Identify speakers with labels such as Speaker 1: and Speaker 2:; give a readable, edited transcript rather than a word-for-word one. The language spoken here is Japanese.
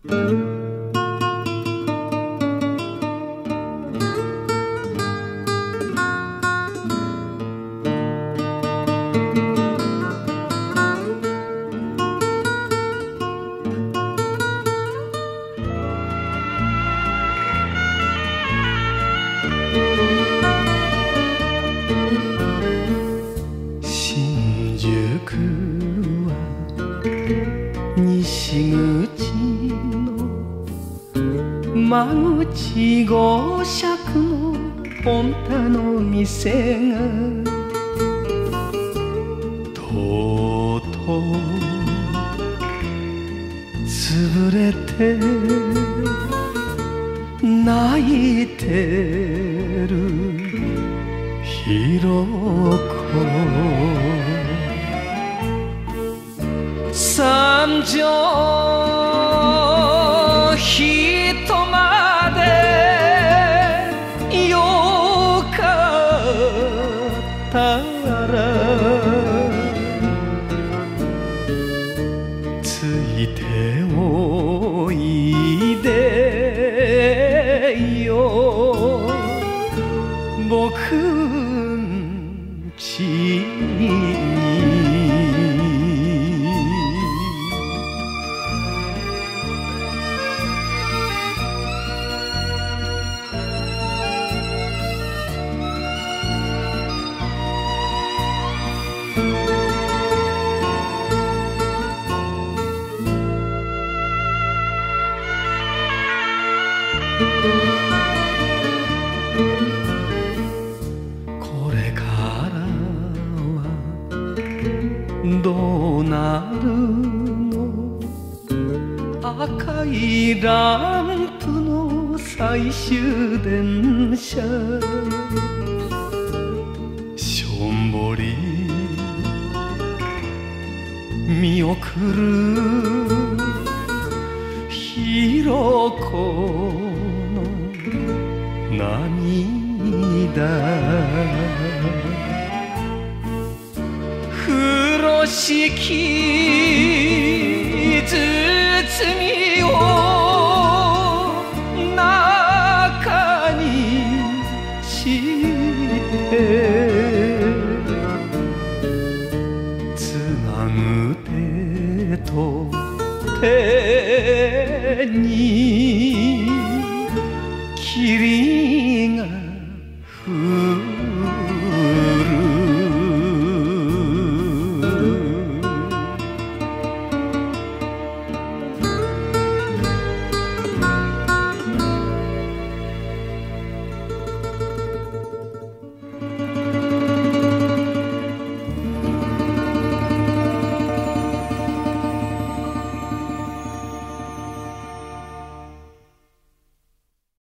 Speaker 1: 新宿は西口の間口5尺のポンタの店がとうとう潰れて泣いてるひろこ三畳一間でよかったらついておいでよ僕んちにこれからはどうなるの赤いランプの最終電車しょんぼり見送るひろこの涙風呂敷包みを中にしてつなぐ手と手に霧が